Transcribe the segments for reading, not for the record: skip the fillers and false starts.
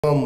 يوم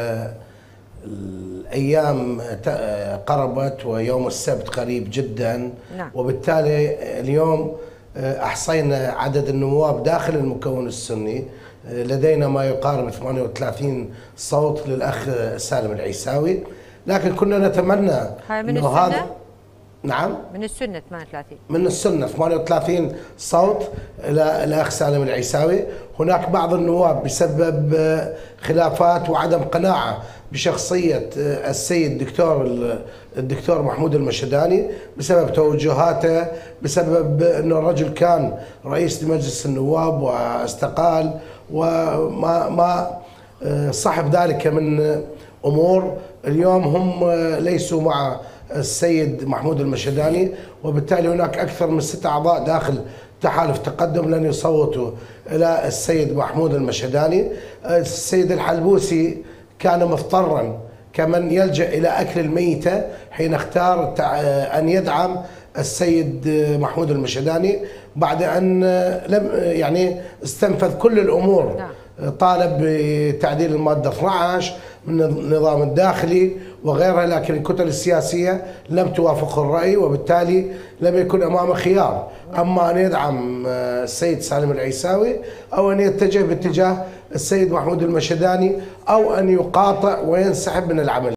الأيام قربت ويوم السبت قريب جدا. نعم. وبالتالي اليوم أحصينا عدد النواب داخل المكون السني. لدينا ما يقارب 38 صوت للأخ سالم العيساوي، لكن كنا نتمنى هاي من أنه السنة؟ هذا نعم من السنة 38 من السنة 38 صوت الأخ سالم العيساوي. هناك بعض النواب بسبب خلافات وعدم قناعة بشخصية السيد الدكتور محمود المشهداني، بسبب توجهاته، بسبب أنه الرجل كان رئيس لمجلس النواب واستقال، وما صحب ذلك من أمور. اليوم هم ليسوا مع السيد محمود المشهداني، وبالتالي هناك أكثر من 6 أعضاء داخل تحالف تقدم لن يصوتوا إلى السيد محمود المشهداني. السيد الحلبوسي كان مضطرا كمن يلجأ إلى أكل الميتة حين اختار أن يدعم السيد محمود المشهداني بعد أن لم استنفذ كل الأمور. طالب بتعديل المادة 12 من النظام الداخلي وغيرها، لكن الكتل السياسية لم توافق الرأي، وبالتالي لم يكن أمامه خيار، أما أن يدعم السيد سالم العيساوي أو أن يتجه باتجاه السيد محمود المشهداني أو أن يقاطع وينسحب من العمل.